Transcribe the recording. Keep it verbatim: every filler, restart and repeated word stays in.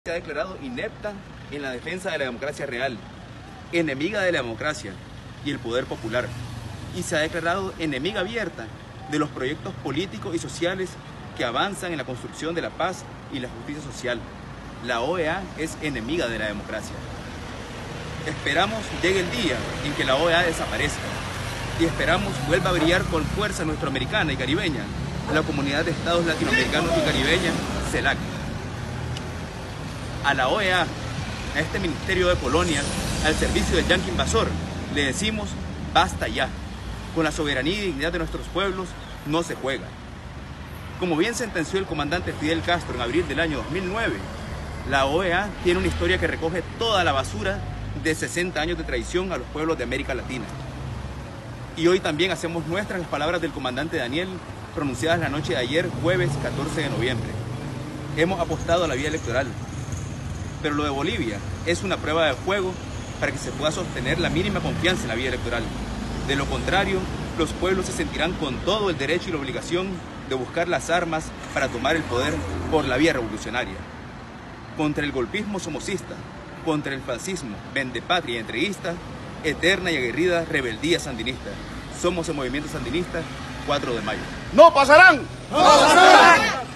se ha declarado inepta en la defensa de la democracia real, enemiga de la democracia y el poder popular, y se ha declarado enemiga abierta de los proyectos políticos y sociales que avanzan en la construcción de la paz y la justicia social. La O E A es enemiga de la democracia. Esperamos llegue el día en que la O E A desaparezca y esperamos vuelva a brillar con fuerza nuestroamericana y caribeña la Comunidad de Estados Latinoamericanos y Caribeña, CELAC. A la O E A, a este Ministerio de Colonia, al servicio del yanqui invasor, le decimos basta ya. Con la soberanía y dignidad de nuestros pueblos no se juega. Como bien sentenció el comandante Fidel Castro en abril del año dos mil nueve, la O E A tiene una historia que recoge toda la basura de sesenta años de traición a los pueblos de América Latina. Y hoy también hacemos nuestras las palabras del comandante Daniel, pronunciadas la noche de ayer, jueves catorce de noviembre. Hemos apostado a la vía electoral, pero lo de Bolivia es una prueba de fuego para que se pueda sostener la mínima confianza en la vía electoral. De lo contrario, los pueblos se sentirán con todo el derecho y la obligación de buscar las armas para tomar el poder por la vía revolucionaria. Contra el golpismo somocista, contra el fascismo, vendepatria y entreguista, eterna y aguerrida rebeldía sandinista. Somos el Movimiento Sandinista, cuatro de mayo. ¡No pasarán! ¡No pasarán!